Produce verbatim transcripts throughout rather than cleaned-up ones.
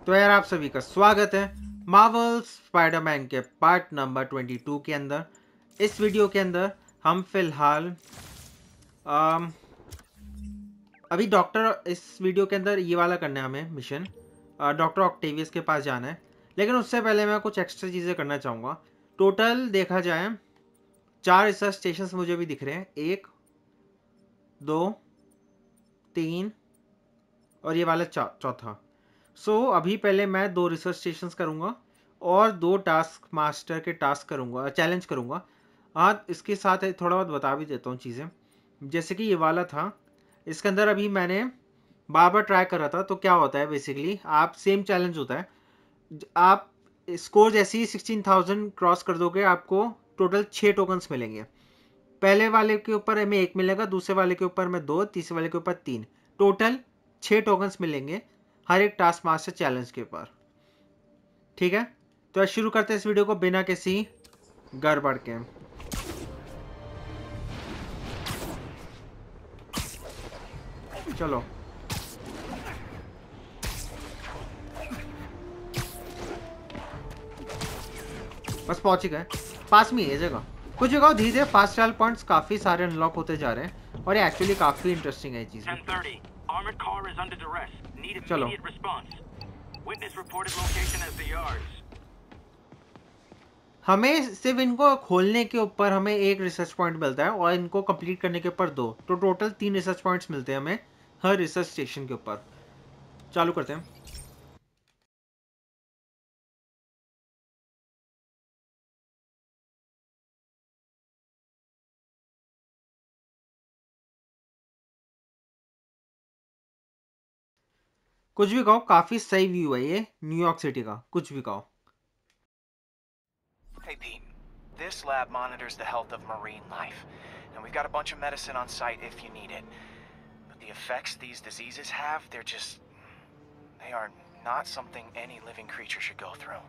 तो यार आप सभी का स्वागत है मार्वल स्पाइडरमैन के पार्ट नंबर बाईस के अंदर। इस वीडियो के अंदर हम फिलहाल आम, अभी डॉक्टर इस वीडियो के अंदर ये वाला करना है हमें मिशन, डॉक्टर ऑक्टेवियस के पास जाना है। लेकिन उससे पहले मैं कुछ एक्स्ट्रा चीज़ें करना चाहूँगा। टोटल देखा जाए चार रिसर्च स्टेशंस मुझे भी दिख रहे हैं, एक दो तीन और ये वाला चौथा। सो so, अभी पहले मैं दो रिसर्च स्टेशंस करूँगा और दो टास्क मास्टर के टास्क करूँगा, चैलेंज करूँगा। हाँ, इसके साथ थोड़ा बहुत बता भी देता हूँ चीज़ें। जैसे कि ये वाला था, इसके अंदर अभी मैंने बार बार ट्राई कर रहा था। तो क्या होता है बेसिकली, आप सेम चैलेंज होता है, आप स्कोर जैसे ही सिक्सटीन थाउजेंड क्रॉस कर दोगे आपको टोटल छः टोकन्स मिलेंगे। पहले वाले के ऊपर हमें एक मिलेगा, दूसरे वाले के ऊपर में दो, तीसरे वाले के ऊपर तीन, टोटल छः टोकन्स मिलेंगे हर एक टास्क मास्टर चैलेंज के ऊपर। ठीक है, तो शुरू करते हैं इस वीडियो को बिना किसी गड़बड़ के। चलो बस पहुंच ही गए, पास में ही है जगह। कुछ जगह धीरे धीरे फास्ट ट्रैवल पॉइंट्स काफी सारे अनलॉक होते जा रहे हैं और ये एक्चुअली काफी इंटरेस्टिंग है ये चीज। चलो हमें सिर्फ इनको खोलने के ऊपर हमें एक रिसर्च पॉइंट मिलता है और इनको कंप्लीट करने के ऊपर दो, तो टोटल तीन रिसर्च पॉइंट्स मिलते हैं हमें हर रिसर्च स्टेशन के ऊपर। चालू करते हैं। कुछ भी कहो, काफी सही व्यू है ये न्यूयॉर्क सिटी का, कुछ भी कहो। Hey Pete, this lab monitors the health of marine life, and we've got a bunch of medicine on site if you need it. But the effects these diseases have, they're just... they are not something any living creature should go through.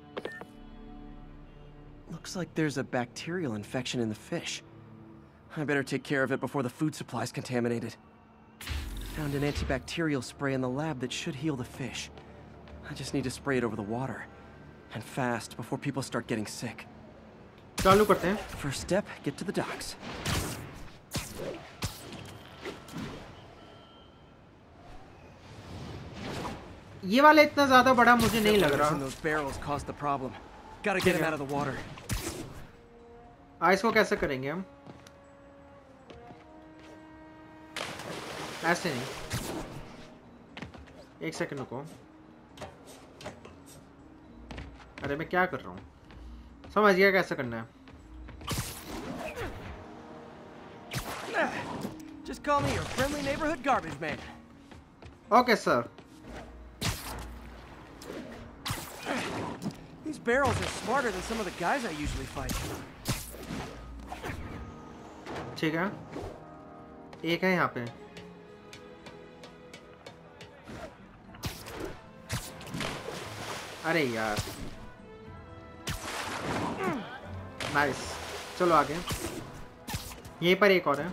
Looks like there's a bacterial infection in the fish. I better take care of it before the food supply's contaminated. Found an antibacterial spray in the lab that should heal the fish. I just need to spray it over the water. And fast, before people start getting sick. चालू करते हैं। First step, get to the docks. ये वाला इतना ज्यादा बड़ा मुझे नहीं लग रहा। Those barrels caused the problem. Gotta get him out of the water. आ, इसको कैसे करेंगे हम? ऐसे नहीं, एक सेकंड रुको। अरे मैं क्या कर रहा हूँ, समझ गया कैसे करना है। Just call me your friendly neighborhood garbage man. Okay, sir. These barrels are smarter than some of the guys I usually fight. ठीक है, एक है यहाँ पे। अरे यार, नाइस। चलो आगे, यहीं पर एक और है।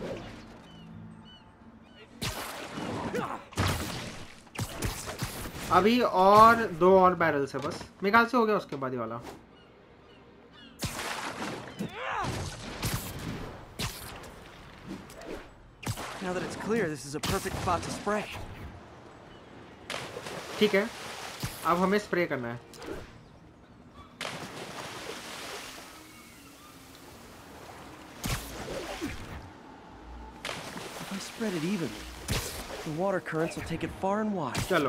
अभी और दो और बैरल से बस मेरे ख्याल से हो गया, उसके बाद ही वाला। Now that it's clear, this is a perfect spot to spray. ठीक है, अब हमें स्प्रे करना है। If I spread it evenly, the water currents will take it far and wide. चलो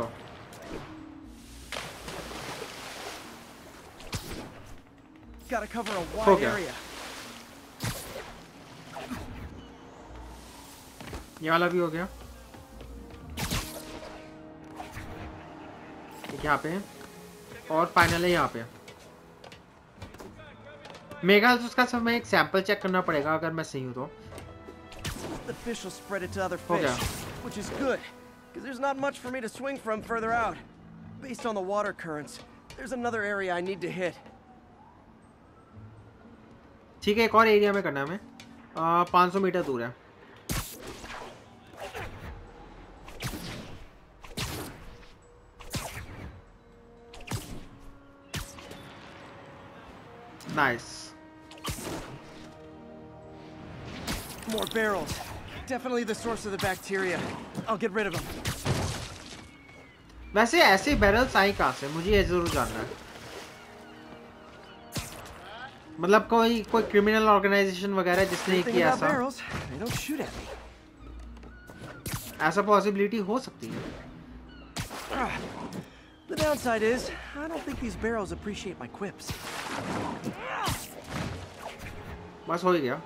Gotta cover a हो wide गया। area. ये वाला भी हो गया। एक यहाँ पे और फाइनल है यहाँ पे। मेगा उसका सब में एक सैंपल चेक करना पड़ेगा अगर मैं सही हूँ तो। The fish will spread it to other हो fish, गया। which is good, because there's not much for me to swing from further out. Based on the water currents, there's another area I need to hit. ठीक है, एक और area में करना है हमें। पाँच सौ मीटर दूर है। Nice. More barrels. Definitely the source of the bacteria. I'll get rid of them. वैसे ऐसे बैरल्स आई कहाँ से, मुझे ये जरूर जानना है। मतलब कोई कोई क्रिमिनल ऑर्गेनाइजेशन वगैरह जिसने किया ऐसा, barrels, they don't shoot at me. ऐसा पॉसिबिलिटी हो सकती है। The downside is, I don't think these barrels appreciate my quips. बस हो ही गया।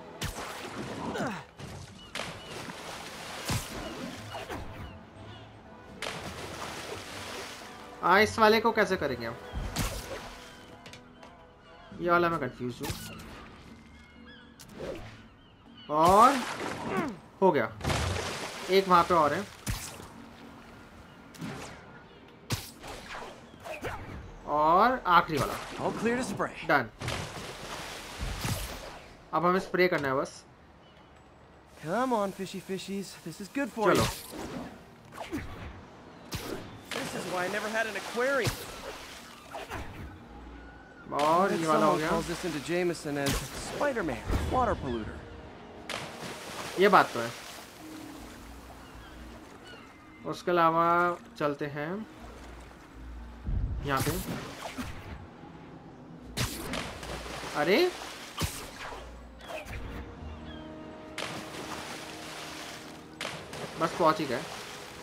आ, इस वाले को कैसे करेंगे हम? ये वाला मैं कंफ्यूज हूँ। और हो गया, एक वहां पे और है। और आखिरी वाला All clear to spray. Done. अब हमें स्प्रे करना है बस। Come on, fishy fishies. This is good for चलो। you. This is why I never had an aquarium. और ये वाला हो Someone गया। calls this into Jameson as Spider-Man, water polluter. ये बात तो है। उसके अलावा चलते हैं यहाँ पे। अरे बस पहुंच ही गए।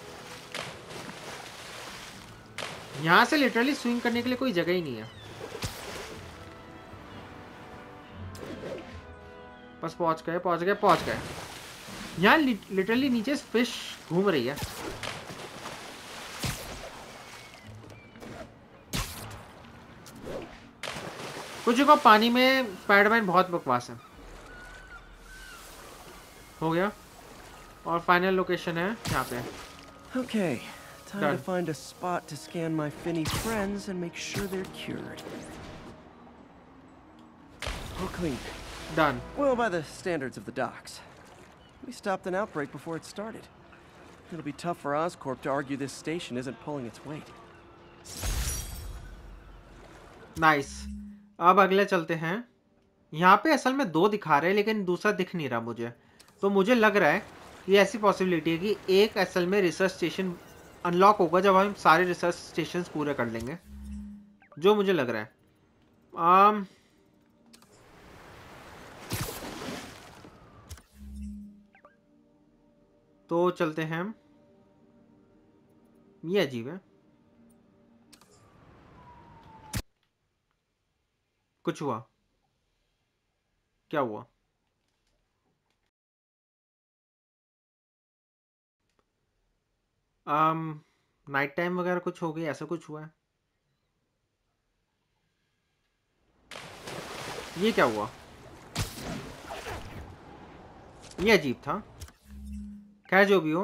यहाँ से लिटरली स्विंग करने के लिए कोई जगह ही नहीं है। बस पहुंच गए पहुंच गए पहुंच गए। यहाँ लिटरली नीचे फिश घूम रही है। कुछ को पानी में स्पाइडरमैन बहुत बकवास है। हो गया। और फाइनल लोकेशन है यहाँ पे। Okay, time Done. to find a spot to scan my finny friends and make sure they're cured. All clean. Done. Well, by the standards of the docks. We stopped an outbreak before it started. It'll be tough for Oscorp to argue this station isn't pulling its weight. Nice. अब अगले चलते हैं। यहाँ पे असल में दो दिखा रहे हैं लेकिन दूसरा दिख नहीं रहा मुझे। तो मुझे लग रहा है कि ऐसी पॉसिबिलिटी है कि एक असल में रिसर्च स्टेशन अनलॉक होगा जब हम सारे रिसर्च स्टेशन पूरे कर लेंगे, जो मुझे लग रहा है। आम तो चलते हैं हम। ये अजीब है। कुछ हुआ? क्या हुआ? आम नाइट टाइम वगैरह कुछ हो गई, ऐसा कुछ हुआ है? ये क्या हुआ? ये अजीब था। खैर जो भी हो,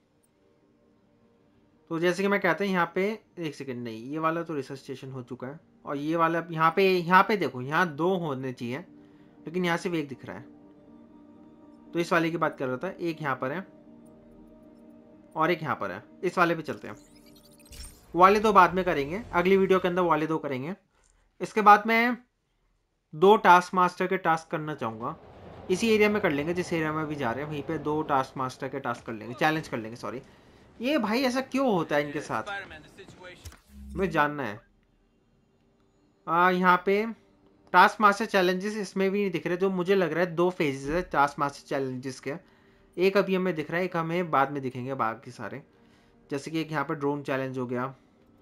तो जैसे कि मैं कहता हूँ यहाँ पे एक सेकंड, नहीं ये वाला तो रिसर्च स्टेशन हो चुका है। और ये वाला यहाँ पे यहाँ पे देखो, यहाँ दो होने चाहिए लेकिन यहाँ सिर्फ एक दिख रहा है। तो इस वाले की बात कर रहा था। एक यहाँ पर है और एक यहाँ पर है। इस वाले पे चलते हैं। वाले दो बाद में करेंगे, अगली वीडियो के अंदर वाले दो करेंगे। इसके बाद मैं दो टास्क मास्टर के टास्क करना चाहूँगा। इसी एरिया में कर लेंगे जिस एरिया में भी जा रहे हैं, वहीं पे दो टास्क मास्टर के टास्क कर लेंगे, चैलेंज कर लेंगे। सॉरी, ये भाई ऐसा क्यों होता है इनके साथ, मुझे जानना है। आ, यहाँ पे टास्क मास्टर चैलेंजेस इसमें भी नहीं दिख रहे, जो मुझे लग रहा है दो फेजेस है टास्क मास्टर चैलेंजेस के। एक अभी हमें दिख रहा है, एक हमें बाद में दिखेंगे बाकी सारे। जैसे कि एक यहाँ पर ड्रोन चैलेंज हो गया।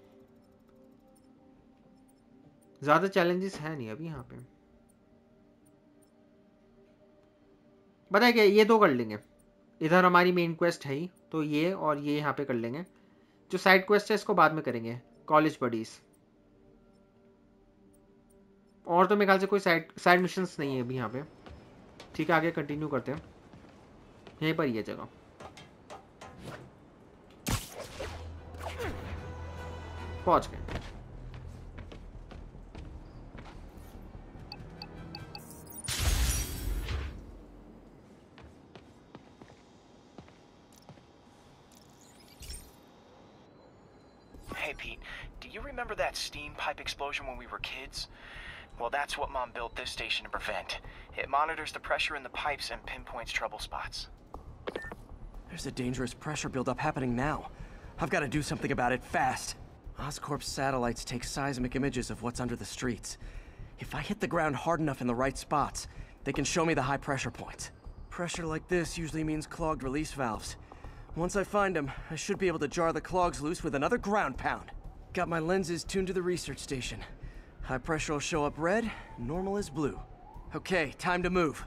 ज़्यादा चैलेंजेस है नहीं अभी यहाँ पे। पता है क्या, ये दो कर लेंगे। इधर हमारी मेन क्वेस्ट है ही, तो ये और ये यहाँ पे कर लेंगे। जो साइड क्वेस्ट है इसको बाद में करेंगे, कॉलेज बडीज। और तो मेरे ख्याल से कोई साइड साइड मिशंस नहीं है अभी यहाँ पे। ठीक है, आगे कंटिन्यू करते हैं। यहीं पर ये जगह पहुंच गए। Hey, Pete, do you remember that steam pipe explosion when we were kids? Well, that's what Mom built this station to prevent. It monitors the pressure in the pipes and pinpoints trouble spots. There's a dangerous pressure buildup happening now. I've got to do something about it fast. Oscorp's satellites take seismic images of what's under the streets. If I hit the ground hard enough in the right spots, they can show me the high pressure points. Pressure like this usually means clogged release valves. Once I find them, I should be able to jar the clogs loose with another ground pound. Got my lenses tuned to the research station. High pressure will show up red, normal is blue. Okay, time to move.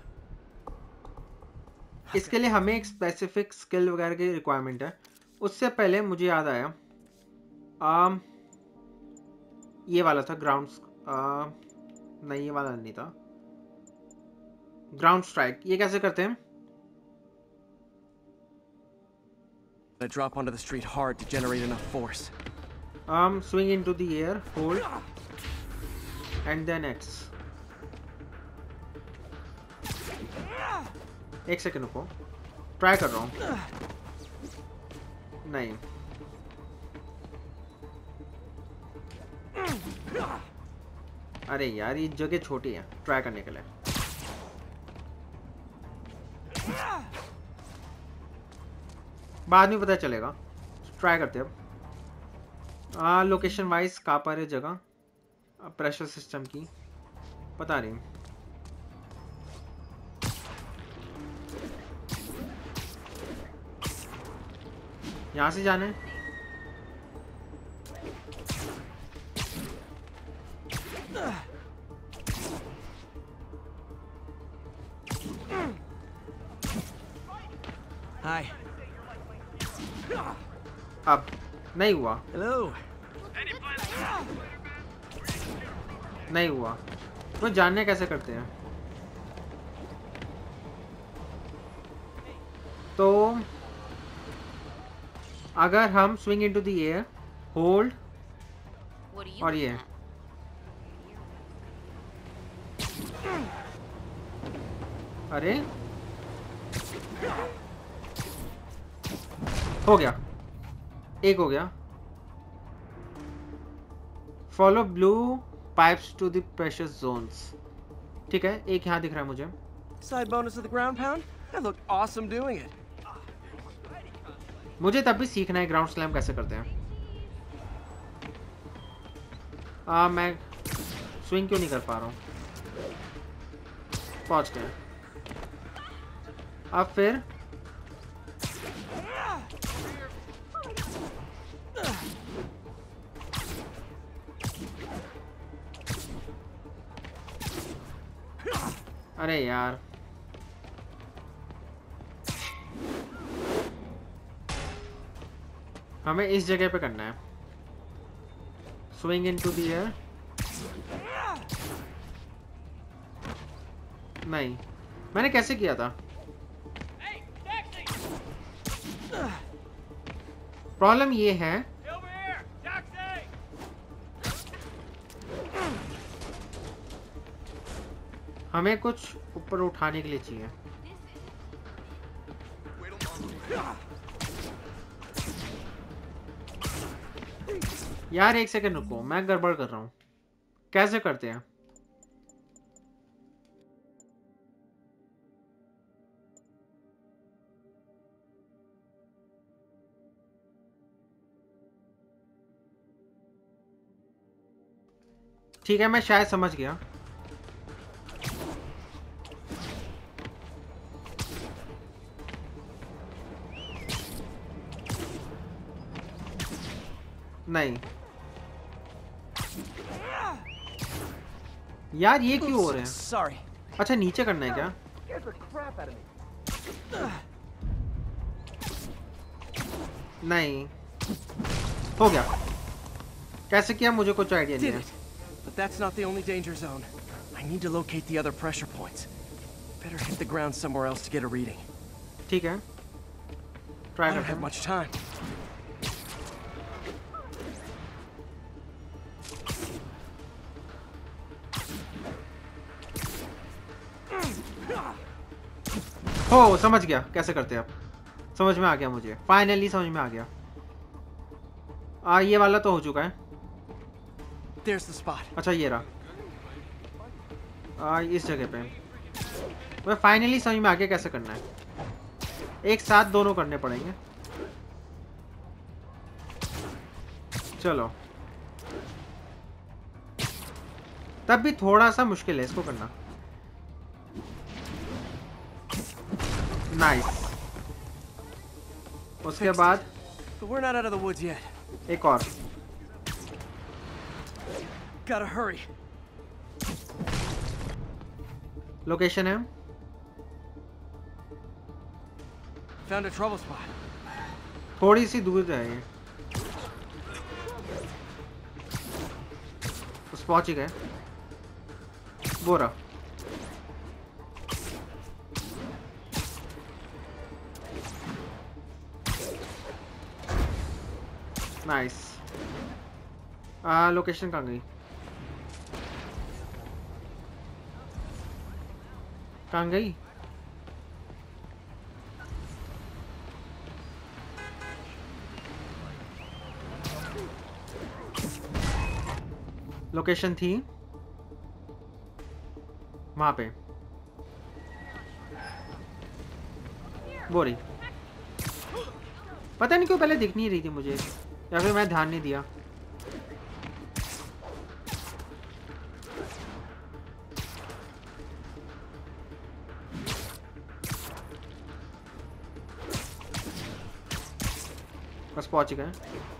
इसके लिए हमें एक specific skill वगैरह की requirement है. उससे पहले मुझे याद आया आम ये वाला था ग्राउंड नहीं, ये वाला नहीं था. ग्राउंड स्ट्राइक ये कैसे करते हैं? I drop onto the street hard to generate enough force. Um, swing into the air, hold, and then X. एक सेकंड रुको, ट्राई कर रहा हूँ. नहीं. अरे यार ये जगह छोटी है ट्राई करने के लिए. बाद में पता चलेगा. ट्राई करते हैं अब. हाँ लोकेशन वाइज कहाँ पर है जगह प्रेशर सिस्टम की पता नहीं. यहाँ से जाना है. Hi. अब नहीं हुआ. Hello. नहीं हुआ. तो जानने कैसे करते हैं? तो अगर हम swing into the air, hold और ये अरे हो गया. एक हो गया. Follow blue pipes to the pressure zones. ठीक है एक यहाँ दिख रहा है मुझे. Side bonus of the ground pound? That looked awesome doing it. मुझे तब भी सीखना है ग्राउंड स्लैम कैसे करते हैं. आ, मैं स्विंग क्यों नहीं कर पा रहा हूँ. पहुंच गए. अब फिर अरे यार हमें इस जगह पे करना है. Swing into the air. नहीं मैंने कैसे किया था. प्रॉब्लम ये है हमें कुछ ऊपर उठाने के लिए चाहिए. यार एक सेकंड रुको मैं गड़बड़ कर रहा हूँ. कैसे करते हैं? ठीक है मैं शायद समझ गया. नहीं यार ये क्यों हो रहे हैं? Sorry. अच्छा नीचे करना है क्या? नहीं हो गया. कैसे किया मुझे कुछ आइडिया नहीं Did है. it. But that's not the only danger zone. I need to locate the other pressure points. Better hit the ground somewhere else to get a reading. ठीक है ट्राई I don't करते have हैं. much time. हो समझ गया कैसे करते हैं. अब समझ में आ गया मुझे. फाइनली समझ में आ गया. आ ये वाला तो हो चुका है. There's the spot. अच्छा ये रहा. आ, इस जगह पे मैं फाइनली समझ में आगे कैसे करना है। एक साथ दोनों करने पड़ेंगे। चलो, तब भी थोड़ा सा मुश्किल है इसको करना। नाइस। उसके बाद But we're not out of the woods yet. एक और। Gotta hurry. लोकेशन है, Found a trouble spot. थोड़ी सी दूर है ये। उस पहुंच ही गए। वो रहा। नाइस। आ लोकेशन कहाँ गई? कहाँ गई? लोकेशन थी वहां पे, वो रही। पता नहीं क्यों पहले दिख नहीं रही थी मुझे, या फिर मैं ध्यान नहीं दिया। बस पहुंच गए।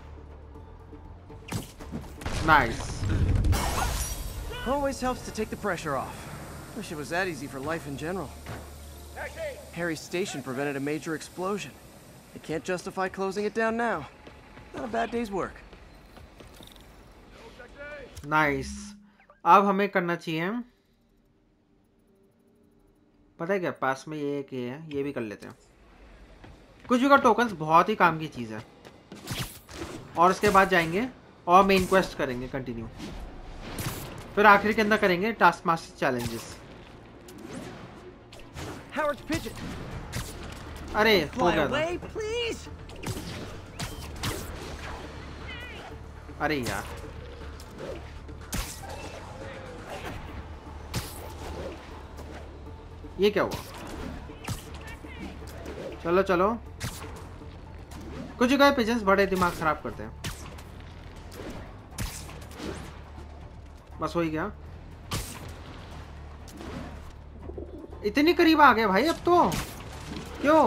Nice. Always helps to take the pressure off. Wish it was that easy for life in general. Harry's station prevented a major explosion. They can't justify closing it down now. Not a bad day's work. Nice. अब हमें करना चाहिए, पता है क्या, पास में ये एक ये है, ये भी कर लेते हैं। कुछ भी का टोकन्स बहुत ही काम की चीज़ है। और उसके बाद जाएंगे और मेन क्वेस्ट करेंगे कंटिन्यू, फिर आखिर के अंदर करेंगे task master challenges. Howard's pigeon. अरे हो Fly गया था। away, please. अरे यार, ये क्या हुआ? चलो चलो, कुछ गए पिजन्स बड़े दिमाग खराब करते हैं। बस हो ही गया। इतनी करीब आ गए भाई अब तो, क्यों?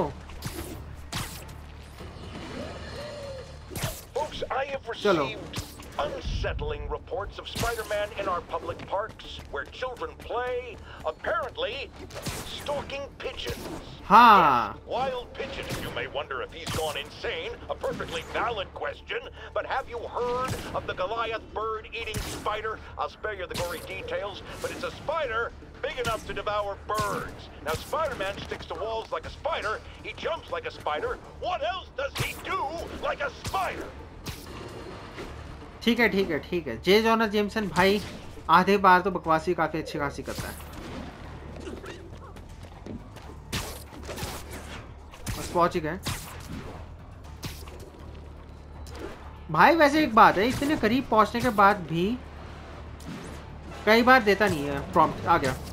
Folks, I have चलो। received unsettling reports of Spider-Man in our public parks, where children play, apparently stalking pigeons. हाँ, Yes, wild pigeons. You may wonder if he's gone insane. A perfectly valid question. But have you heard of the Goliath bird-eating spider? I'll spare you the gory details, but it's a spider big enough to devour birds. Now, Spider-Man sticks to walls like a spider. He jumps like a spider. What else does he do like a spider? ठीक है ठीक है ठीक है। जे genre Jamieson भाई आधे बार तो बकवासी काफी अच्छी खासी करता है। बस पहुंच ही गए भाई। वैसे एक बात है, इतने करीब पहुंचने के बाद भी कई बार देता नहीं है प्रॉम्प्ट। आ गया,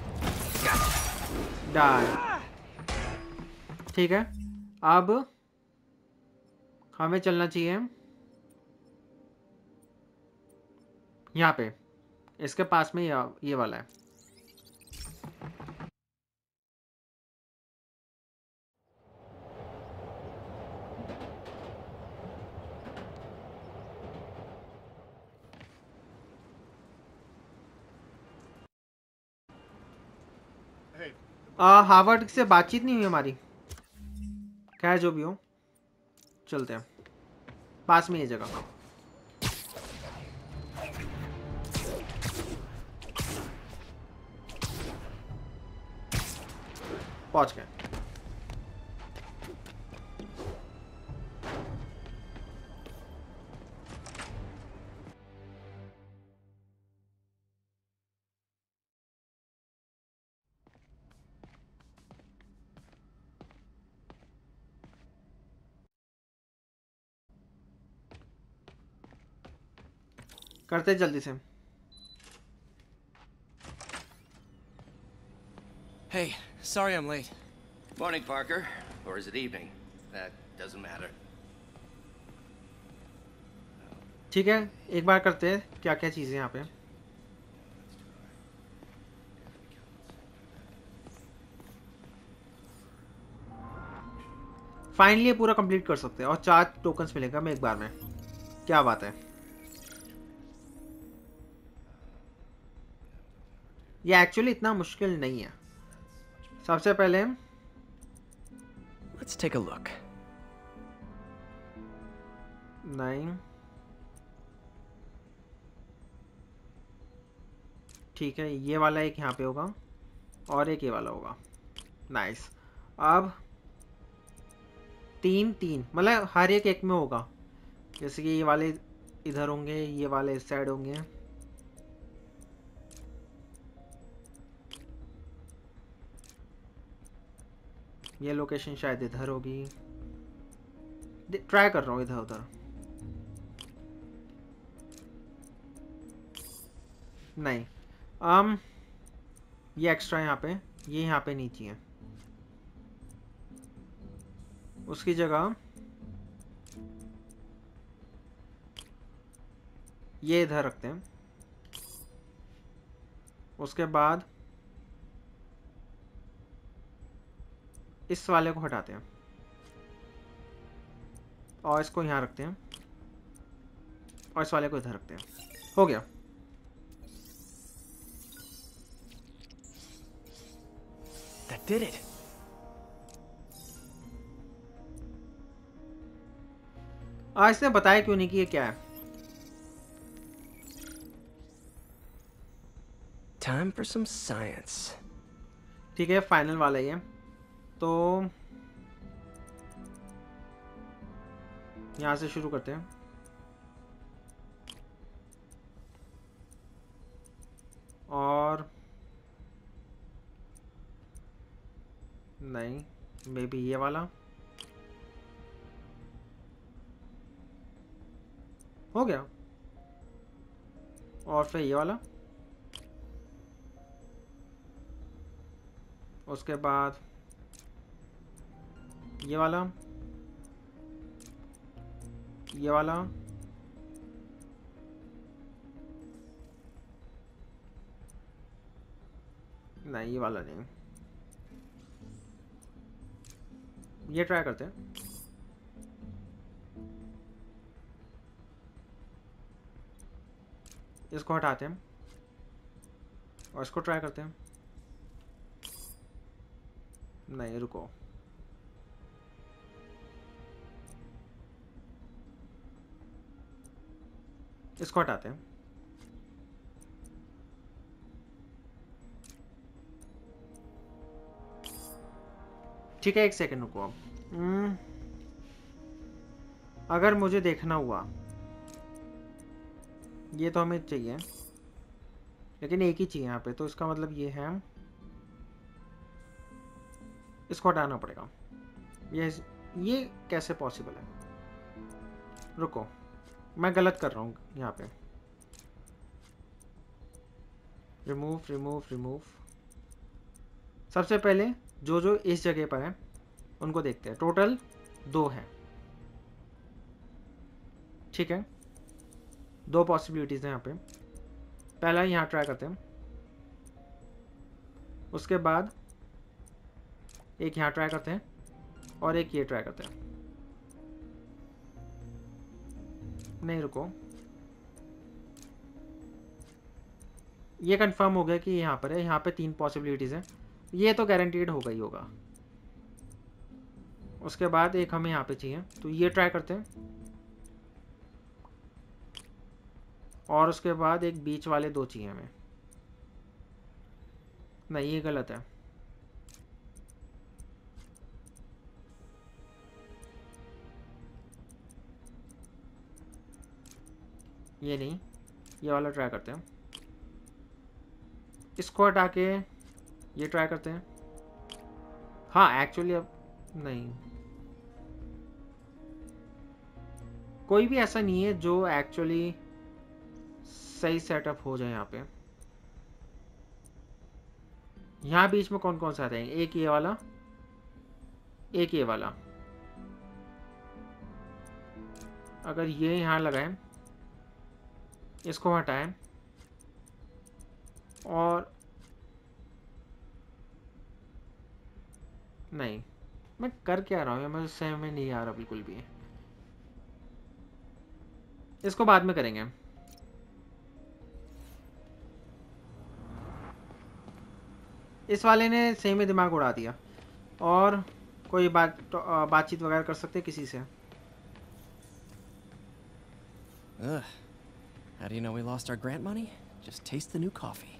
डाल। ठीक है, अब हमें चलना चाहिए यहाँ पे, इसके पास में ये, ये वाला है। आ, हार्वर्ड से बातचीत नहीं हुई हमारी। खैर जो भी हो, चलते हैं। पास में ये जगह। पहुंच गए। करते जल्दी से। Hey, sorry I'm late. Morning, Parker. Or is it evening? That doesn't matter. ठीक है, एक बार करते हैं क्या क्या चीज़ें यहाँ पे। फाइनली ये पूरा कंप्लीट कर सकते हैं और चार टोकन्स मिलेगा मैं एक बार में। क्या बात है, ये एक्चुअली इतना मुश्किल नहीं है। सबसे पहले Let's take a look. नहीं, ठीक है, ये वाला एक यहाँ पे होगा और एक ये वाला होगा। नाइस। अब तीन तीन मतलब हर एक एक में होगा, जैसे कि ये वाले इधर होंगे, ये वाले इस साइड होंगे। ये लोकेशन शायद इधर होगी, ट्राई कर रहा हूँ इधर उधर। नहीं, um, ये एक्स्ट्रा यहाँ पे, ये यहाँ पे नीचे है। उसकी जगह ये इधर रखते हैं। उसके बाद इस वाले को हटाते हैं और इसको यहाँ रखते हैं और इस वाले को इधर रखते हैं। हो गया। That did it. आज इसने बताया क्यों नहीं कि ये क्या है। Time for some science. ठीक है, फाइनल वाला ये तो यहाँ से शुरू करते हैं। और नहीं, मे बी ये वाला हो गया और फिर ये वाला, उसके बाद ये वाला, ये वाला, नहीं ये वाला नहीं, ये ट्राई करते हैं। इसको हटाते हैं और इसको ट्राई करते हैं। नहीं रुको, इसको हटाते हैं। ठीक है, एक सेकंड रुको। हम्म, अगर मुझे देखना हुआ, ये तो हमें चाहिए लेकिन एक ही चाहिए यहाँ पे, तो इसका मतलब ये है इसको हटाना पड़ेगा। ये ये कैसे पॉसिबल है? रुको, मैं गलत कर रहा हूँ यहाँ पे। Remove remove remove. सबसे पहले जो जो इस जगह पर है उनको देखते हैं। टोटल दो है, ठीक है, दो पॉसिबिलिटीज हैं यहाँ पे। पहला यहाँ ट्राई करते हैं, उसके बाद एक यहाँ ट्राई करते हैं और एक ये ट्राई करते हैं। नहीं रुको, ये कंफर्म हो गया कि यहाँ पर है। यहाँ पे तीन पॉसिबिलिटीज हैं, ये तो गारंटीड होगा ही होगा। उसके बाद एक हमें यहाँ पे चाहिए, तो ये ट्राई करते हैं और उसके बाद एक बीच वाले दो चाहिए हमें। नहीं ये गलत है, ये नहीं, ये वाला ट्राई करते हैं। इसको हटा के ये ट्राई करते हैं। हाँ एक्चुअली अब नहीं, कोई भी ऐसा नहीं है जो एक्चुअली सही सेटअप हो जाए यहाँ पे। यहाँ बीच में कौन कौन सा आते हैं? एक ये वाला, एक ये वाला। अगर ये यहाँ लगाएं, इसको हटाएं और नहीं, मैं कर क्या रहा हूँ? मुझे समझ में नहीं आ रहा बिल्कुल भी। इसको बाद में करेंगे। इस वाले ने सही में दिमाग उड़ा दिया। और कोई बात बातचीत वगैरह कर सकते हैं किसी से? Ugh. How do you know we lost our grant money? Just taste the new coffee.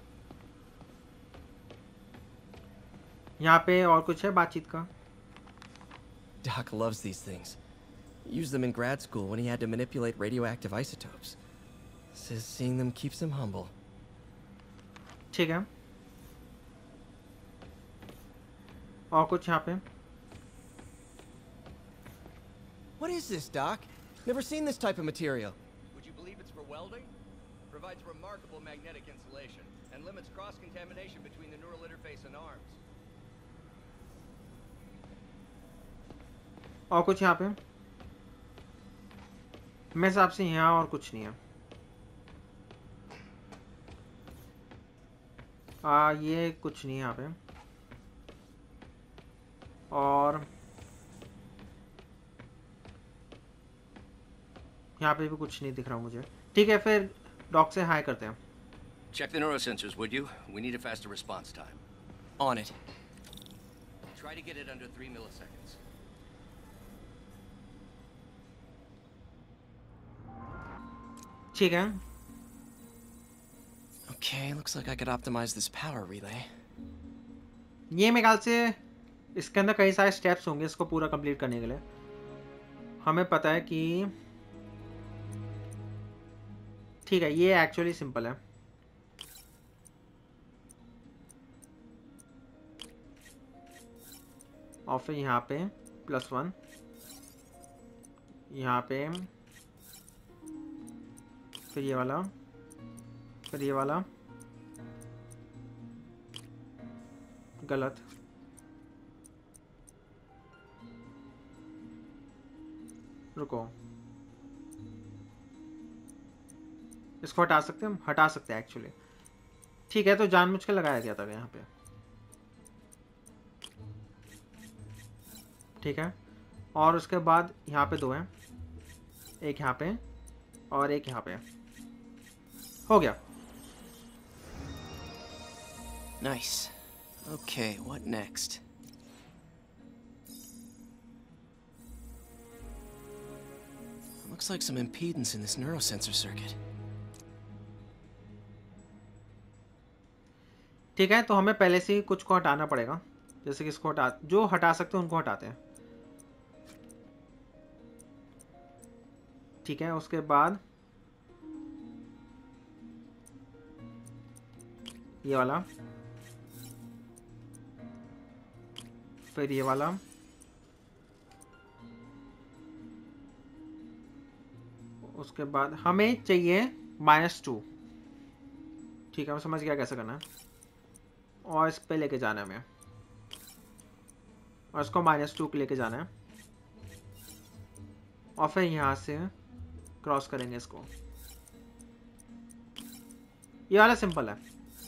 यहाँ पे और कुछ है बातचीत का? Doc loves these things. Used them in grad school when he had to manipulate radioactive isotopes. Says seeing them keeps him humble. ठीक है। और कुछ यहाँ पे? What is this, Doc? Never seen this type of material. Would you believe it's for welding? Provides remarkable magnetic insulation and limits cross-contamination between the neural interface and arms. और कुछ यहाँ पे? मेरे हिसाब से यहाँ और कुछ नहीं है। आ, ये कुछ नहीं है यहाँ पे। और यहाँ पे भी कुछ नहीं दिख रहा मुझे। ठीक है, फिर डॉक से हाई करते हैं। Check the neurosensors, would you? We need a faster response time. On it. Try to get it under three milliseconds. ठीक है। Okay, looks like I could optimize this power relay. ये मेरे ख्याल से इसके अंदर कई सारे स्टेप्स होंगे इसको पूरा कंप्लीट करने के लिए। हमें पता है कि ठीक है, ये एक्चुअली सिंपल है। और फिर यहाँ पे प्लस वन, यहाँ पे फिर ये वाला, फिर ये वाला, गलत, रुको, इसको हटा सकते हैं हम? हटा सकते हैं एक्चुअली। ठीक है, तो जानबूझ के लगाया गया था यहाँ पे। ठीक है, और उसके बाद यहाँ पे दो हैं, एक यहाँ पे और एक यहाँ पे। हो गया। Nice. Okay, what next? Looks like some impedance in this neurosensor circuit. ठीक है, तो हमें पहले से ही कुछ को हटाना पड़ेगा। जैसे कि इसको हटा, जो हटा सकते हैं उनको हटाते हैं। ठीक है, उसके बाद ये वाला, फिर ये वाला, उसके बाद हमें चाहिए माइनस टू। ठीक है, मैं समझ गया कैसे करना है। और इस पे लेके जाना है हमें, और इसको माइनस टू के लेके जाना है, और फिर यहाँ से क्रॉस करेंगे इसको। ये वाला सिंपल है।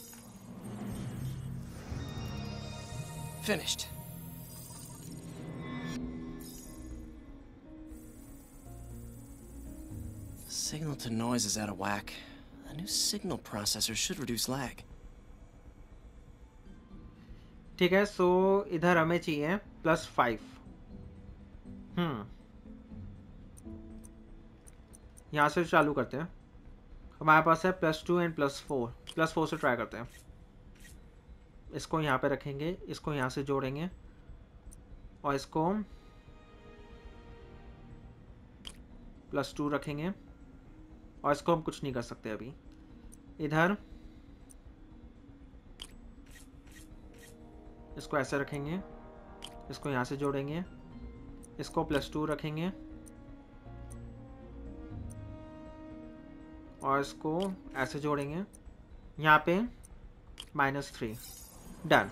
Finished. Signal to noise is out of whack. A new signal processor should reduce lag. ठीक है, सो इधर हमें चाहिए प्लस फाइव। हम्म यहाँ से चालू करते हैं। हमारे पास है plus two and plus four. Plus four से ट्राई करते हैं। इसको यहाँ पे रखेंगे, इसको यहाँ से जोड़ेंगे, और इसको प्लस टू रखेंगे, और इसको हम कुछ नहीं कर सकते अभी। इधर इसको ऐसे रखेंगे, इसको यहाँ से जोड़ेंगे, इसको प्लस टू रखेंगे, और इसको ऐसे जोड़ेंगे। यहाँ पे minus three. Done.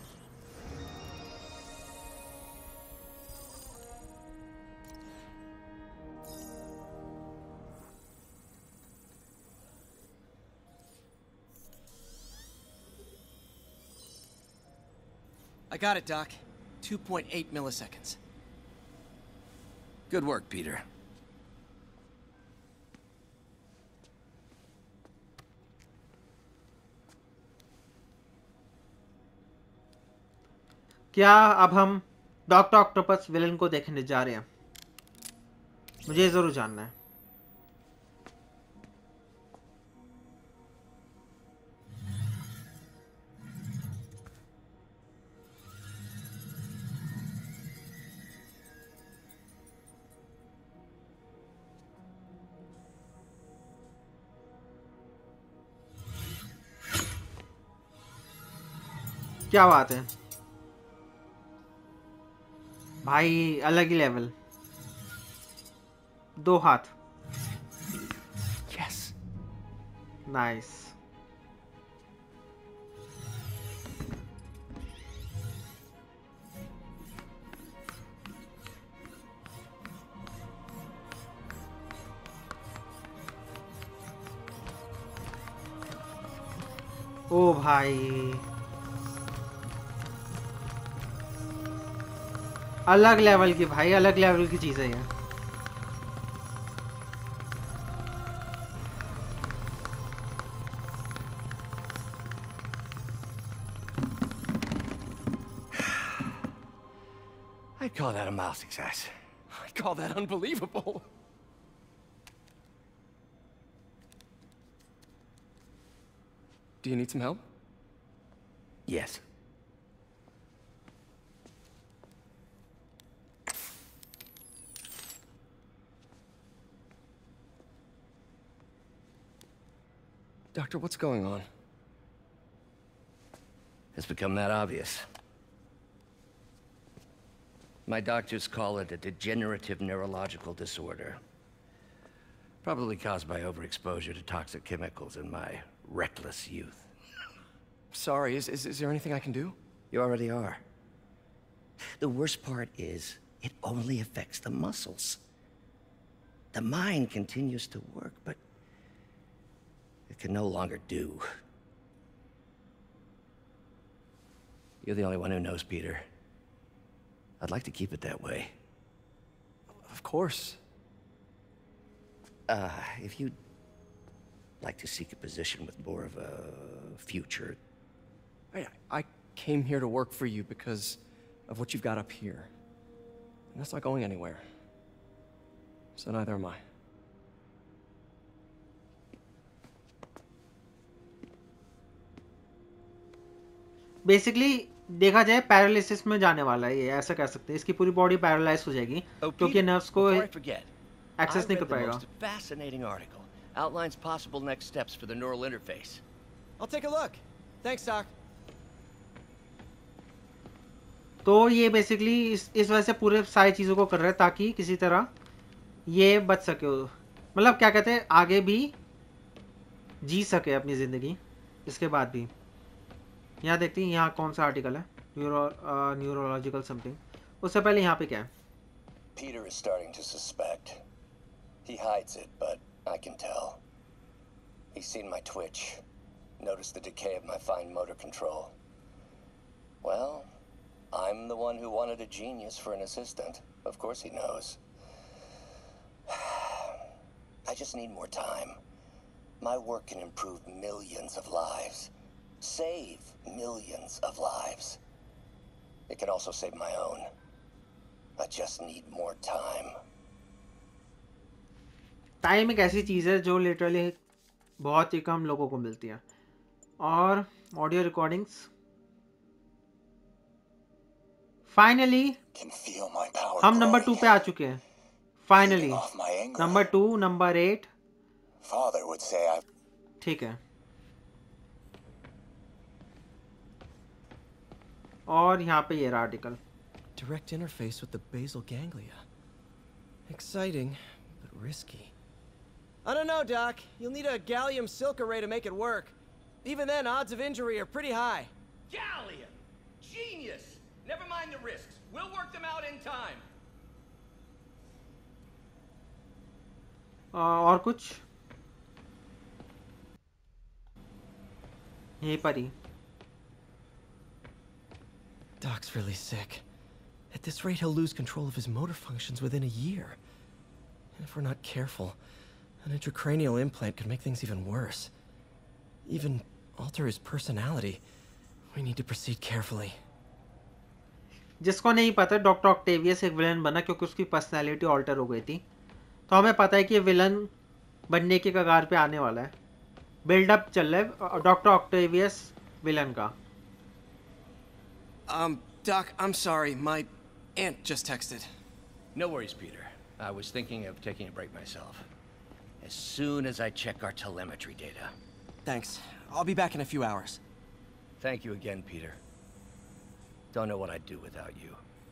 I got it, Doc. two point eight milliseconds. Good work, Peter. क्या अब हम डॉक्टर ऑक्टोपस विलन को देखने जा रहे हैं? मुझे जरूर जानना है। क्या बात है भाई, अलग ही लेवल। दो हाथ। Yes. नाइस। ओ भाई, अलग लेवल की भाई, अलग लेवल की चीज है ये। I'd call that a mild success. I'd call that unbelievable. Do you need some help? Yes. Doctor, what's going on? It's become that obvious. My doctors call it a degenerative neurological disorder. Probably caused by overexposure to toxic chemicals in my reckless youth. Sorry, is, is, is there anything I can do? You already are. The worst part is, it only affects the muscles. The mind continues to work, but it can no longer do. You're the only one who knows, Peter. I'd like to keep it that way. Of course. Uh, if you'd like to seek a position with more of a future... I, I came here to work for you because of what you've got up here. And that's not going anywhere. So neither am I. Basically देखा जाए paralysis में जाने वाला है ये, ऐसा कह सकते हैं। इसकी पूरी बॉडी पैरालाइज हो जाएगी क्योंकि नर्व्स को एक्सेस नहीं कर पाएगा। Fascinating article outlines possible next steps for the neural interface. I'll take a look. Thanks, Doc. तो ये बेसिकली इस इस वजह से पूरे सारी चीज़ों को कर रहे हैं ताकि किसी तरह ये बच सके, मतलब क्या कहते हैं, आगे भी जी सके अपनी ज़िंदगी इसके बाद भी। यहाँ देखते हैं यहाँ कौन सा आर्टिकल है, न्यूरो न्यूरोलॉजिकल समथिंग। उससे पहले यहाँ पे क्या है? Peter is starting to suspect. He hides it, but I can tell. He's seen my twitch, noticed the decay of my fine motor control. Well, I'm the one who wanted a genius for an assistant. Of course he knows. I just need more time. My work can improve millions of lives. Save millions of lives. It can also save my own. I just need more time. Time एक ऐसी चीज़ है जो literally बहुत ही कम लोगों को मिलती है। और ऑडियो रिकॉर्डिंग्स फाइनली हम नंबर टू पे आ चुके हैं। Finally number two, number eight, ठीक है। और यहाँ पे ये रहा article. Direct interface with the basal ganglia. Exciting, but risky. I don't know, Doc. You'll need a gallium silk array to make it work. Even then, odds of injury are pretty high. Gallia! Genius! Never mind the risks. We'll work them out in time. आ, और कुछ यहीं पर ही। Doc's really sick. At this rate, he'll lose control of his motor functions within a year. And if we're not careful, an intracranial implant could make things even worse. Even alter his personality. We need to proceed carefully. जिसको नहीं पता, doctor Octavius एक villain बना क्योंकि उसकी personality alter हो गई थी। तो हमें पता है कि ये विलन बनने के कगार पे आने वाला है। बिल्डअप चल रहा है डॉक्टर ऑक्टेवियस विलन का। Um, Doc, I'm sorry. My aunt just texted. No worries, Peter. I was thinking of taking a break myself. As soon as I check our telemetry data. Thanks. I'll be back in a few hours. Thank you again, Peter. Don't know what I'd do without you.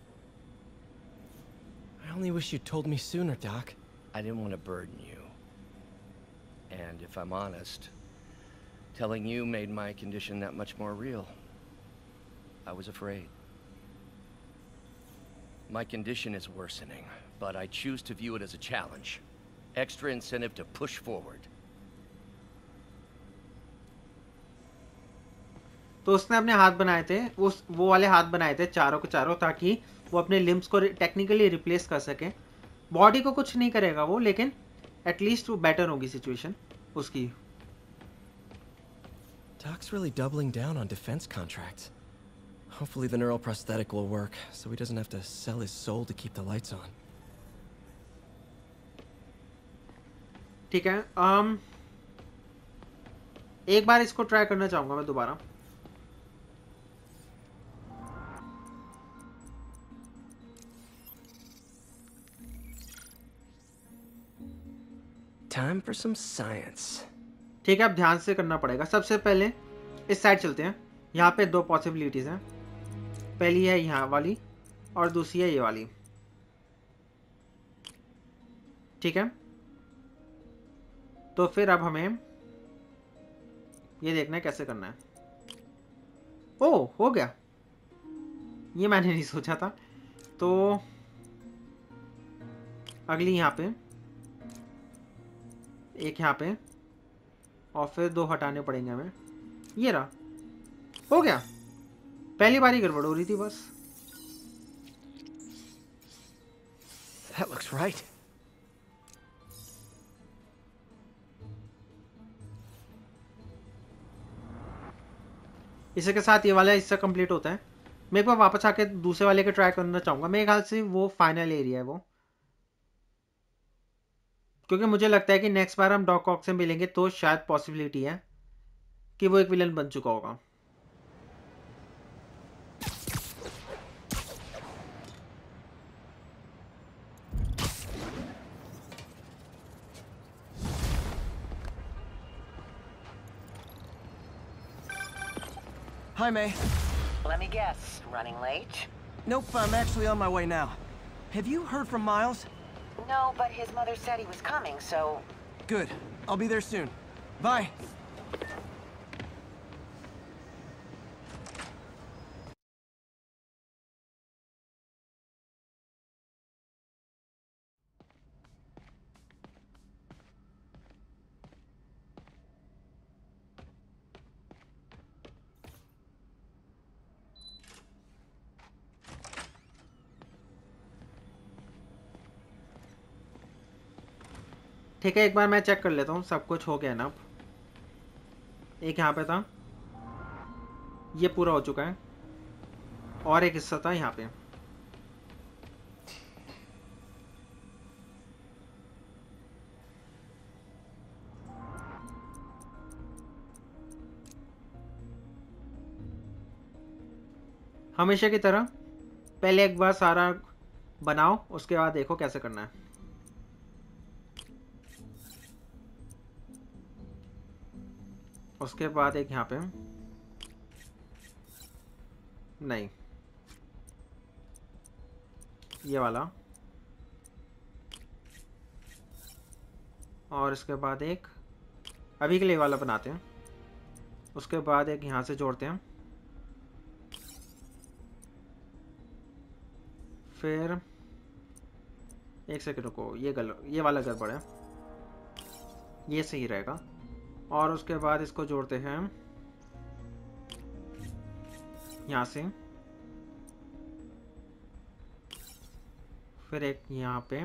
I only wish you'd told me sooner, Doc. I didn't want to burden you. And if I'm honest, telling you made my condition that much more real. I was afraid. My condition is worsening, but I choose to view it as a challenge. Extra incentive to push forward. तो उसने अपने हाथ बनाए थे, उस वो वाले हाथ बनाए थे चारों के चारों, ताकि वो अपने लिम्स को टेक्निकली रिप्लेस कर सके। बॉडी को कुछ नहीं करेगा वो, लेकिन एटलीस्ट वो बेटर होगी सिचुएशन उसकी। Doc's really doubling down on defense contracts. Hopefully the neural prosthetic will work, so he doesn't have to sell his soul to keep the lights on. ठीक है, um, एक बार इसको ट्राई करना चाहूंगा मैं दोबारा। Time for some science. ठीक है, अब ध्यान से करना पड़ेगा। सबसे पहले इस साइड चलते हैं। यहाँ पे दो पॉसिबिलिटीज हैं। पहली है यहाँ वाली और दूसरी है ये वाली। ठीक है, तो फिर अब हमें ये देखना है कैसे करना है। ओ, हो गया, ये मैंने नहीं सोचा था। तो अगली यहाँ पे, एक यहाँ पे, और फिर दो हटाने पड़ेंगे हमें। ये रहा, हो गया। पहली बार ही गड़बड़ हो रही थी बस। That looks right. इसी के साथ ये वाला हिस्सा कंप्लीट होता है। मैं एक बार वापस आके दूसरे वाले के ट्राई करना चाहूंगा। मेरे ख्याल से वो फाइनल एरिया है वो, क्योंकि मुझे लगता है कि नेक्स्ट बार हम डॉक ऑक से मिलेंगे तो शायद पॉसिबिलिटी है कि वो एक विलन बन चुका होगा। Hi, May. Let me guess, running late? Nope, I'm actually on my way now. Have you heard from Miles? No, but his mother said he was coming, so... Good. I'll be there soon. Bye. ठीक है, एक बार मैं check कर लेता हूँ सब कुछ हो गया ना। अब एक यहाँ पे था, ये पूरा हो चुका है, और एक हिस्सा था यहाँ पे। हमेशा की तरह पहले एक बार सारा बनाओ, उसके बाद देखो कैसे करना है। उसके बाद एक यहाँ पे, नहीं ये वाला, और इसके बाद एक अभी के लिए वाला बनाते हैं। उसके बाद एक यहाँ से जोड़ते हैं, फिर एक सेकंड रुको, ये गल ये वाला गड़बड़ है, ये सही रहेगा। और उसके बाद इसको जोड़ते हैं यहाँ से, फिर एक यहाँ पे,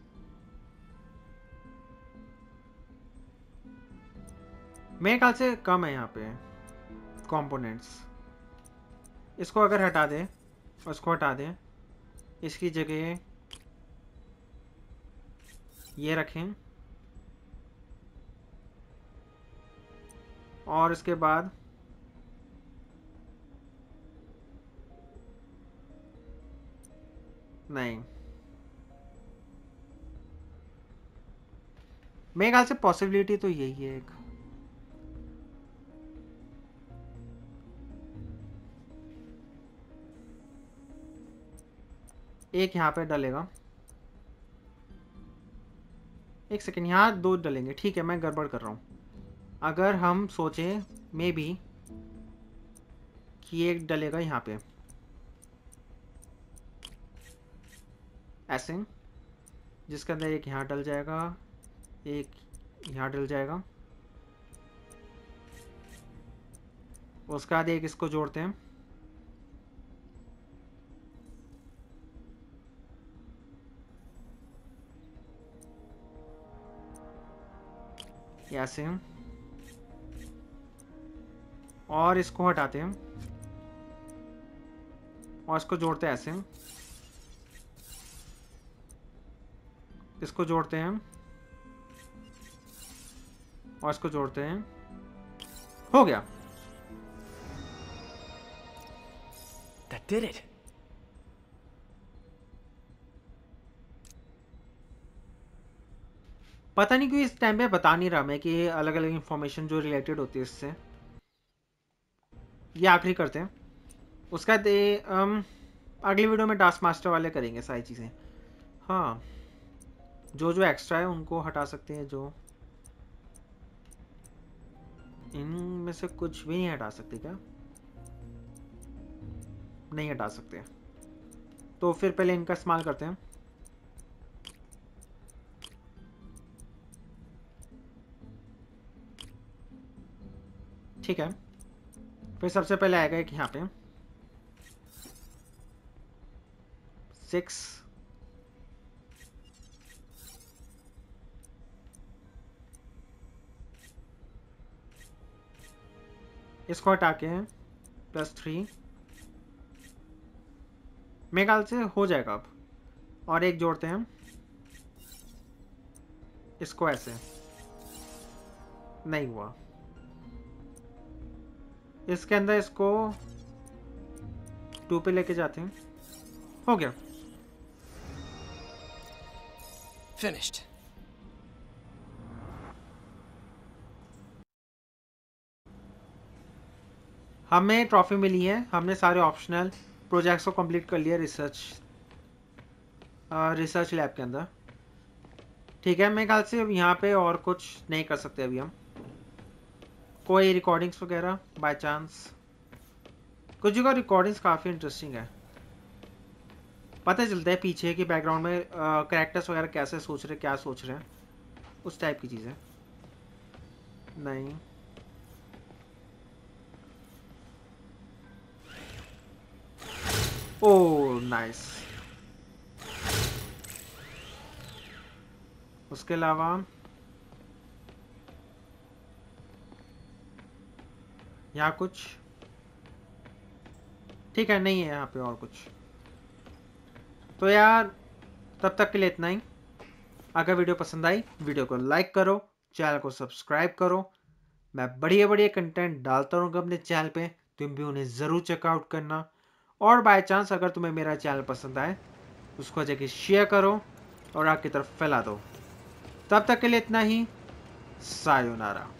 मेरे ख्याल से कम है यहाँ पे कंपोनेंट्स। इसको अगर हटा दें और इसको हटा दें, इसकी जगह ये रखें और इसके बाद नहीं, मेरे ख्याल से पॉसिबिलिटी तो यही है एक। एक यहाँ पे डलेगा, एक सेकेंड, यहाँ दो डलेंगे, ठीक है मैं गड़बड़ कर रहा हूँ। अगर हम सोचें मे बी कि एक डलेगा यहाँ पे ऐसे, जिसके अंदर एक यहाँ डल जाएगा, एक यहाँ डल जाएगा, उसके बाद एक इसको जोड़ते हैं, ऐसे, और इसको हटाते हैं और इसको जोड़ते हैं ऐसे, इसको जोड़ते हैं और इसको जोड़ते हैं, हो गया। That did it. पता नहीं क्यों इस टाइम पे बता नहीं रहा मैं कि अलग अलग इंफॉर्मेशन जो रिलेटेड होती है इससे। ये आखिरी करते हैं, उसका दे um, अगली वीडियो में टास्क मास्टर वाले करेंगे सारी चीज़ें। हाँ, जो जो एक्स्ट्रा है उनको हटा सकते हैं, जो इनमें से कुछ भी नहीं हटा सकते क्या? नहीं हटा सकते, तो फिर पहले इनका इस्तेमाल करते हैं। ठीक है, फिर सबसे पहले आएगा एक यहाँ पे सिक्स, इसको हटा के प्लस थ्री, मेरे ख्याल से हो जाएगा अब। और एक जोड़ते हैं इसको ऐसे, नहीं हुआ, इसके अंदर इसको टू पे लेके जाते हैं, हो गया। Finished. हमें ट्रॉफी मिली है, हमने सारे ऑप्शनल प्रोजेक्ट्स को कंप्लीट कर लिया रिसर्च रिसर्च लैब के अंदर। ठीक है, मेरे ख्याल से अब यहाँ पे और कुछ नहीं कर सकते अभी हम, कोई रिकॉर्डिंग्स वगैरह बाय चांस। कुछ जगह रिकॉर्डिंग्स काफ़ी इंटरेस्टिंग है, पता चलता है पीछे की बैकग्राउंड में कैरेक्टर्स वगैरह कैसे सोच रहे, क्या सोच रहे हैं, उस टाइप की चीज़ें। नहीं, ओह नाइस। उसके अलावा यहाँ कुछ ठीक है, नहीं है यहाँ पे और कुछ। तो यार तब तक के लिए इतना ही। अगर वीडियो पसंद आई, वीडियो को लाइक करो, चैनल को सब्सक्राइब करो। मैं बढ़िया बढ़िया कंटेंट डालता रहूँगा अपने चैनल पे, तुम भी उन्हें ज़रूर चेकआउट करना। और बाय चांस अगर तुम्हें मेरा चैनल पसंद आए, उसको जाके शेयर करो और आगे की तरफ फैला दो। तब तक के लिए इतना ही, सायोनारा।